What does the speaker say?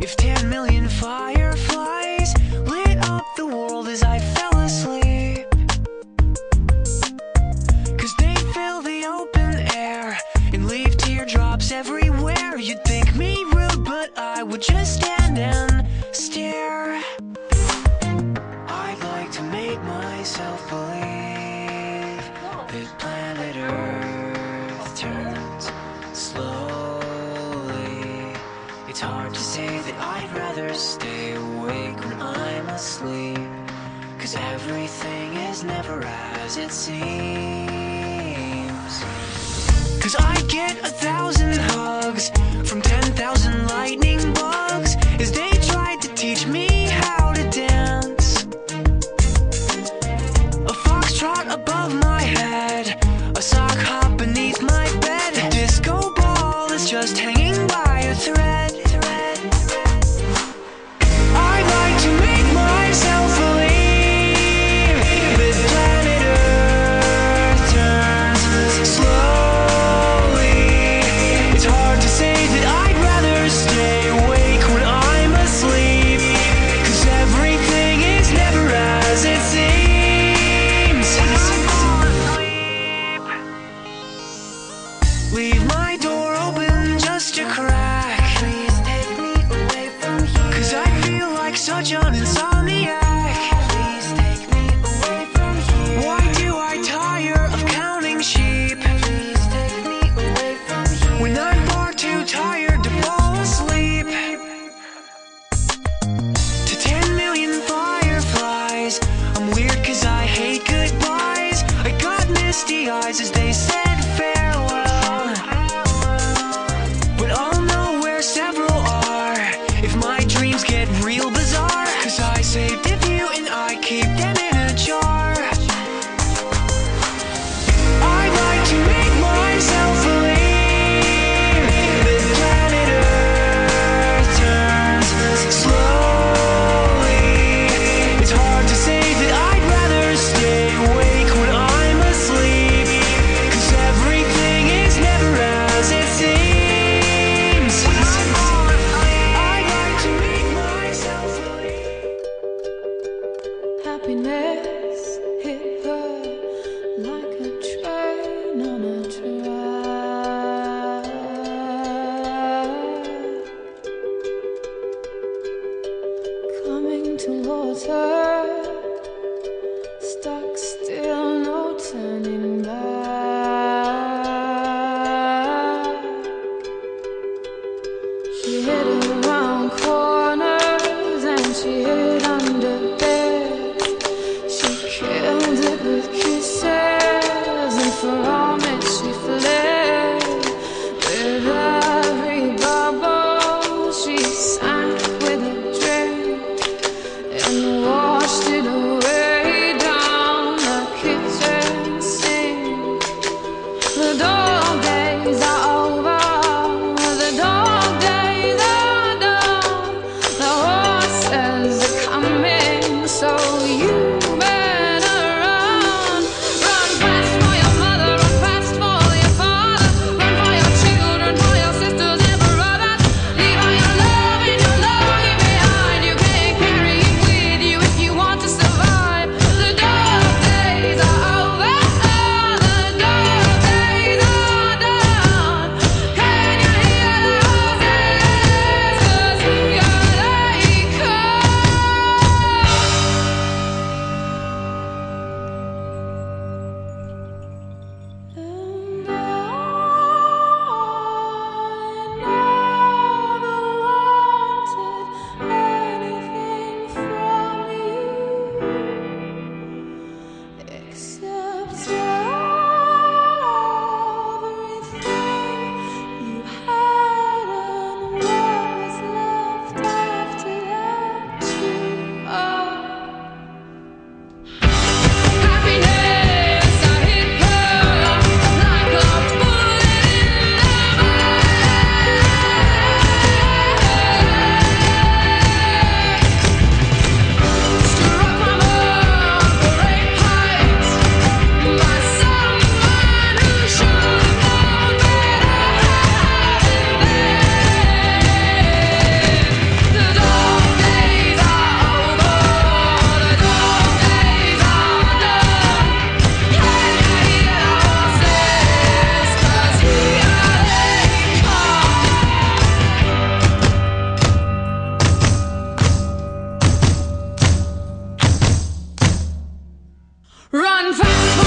If 10 million fireflies lit up the world as I fell asleep, 'cause they fill the open air and leave teardrops everywhere, you'd think me rude, but I would just stand and stare. I'd like to make myself believe that planet Earth turns slowly. It's hard to say that I'd rather stay awake when I'm asleep, 'cause everything is never as it seems. 'Cause I get 1,000 hugs from 10,000 lightning bugs as they tried to teach me how to dance. A foxtrot above my head, a sock hop beneath my bed, a disco ball is just hanging by a thread. I'd like to make myself believe that planet Earth turns slowly. It's hard to say that I'd rather stay awake when I'm asleep, 'cause everything is never as it seems. Leave my door open just a crack. Please take me away from here, 'cause I feel like such an insomniac. Please take me away from here. Why do I tire of counting sheep? Please take me away from here, when I'm far too tired to fall asleep. To 10 million fireflies, I'm weird 'cause I hate goodbyes. I got misty eyes as they said farewell, but I'll know where several are if my dreams get real bizarre, 'cause I saved a few and I keep them in a jar. I'd like to make myself believe that planet Earth turns slowly. It's hard to say that I'd rather stay awake when I'm asleep, 'cause everything is never as it seems. I'd like to make myself believe. Happiness Run fast!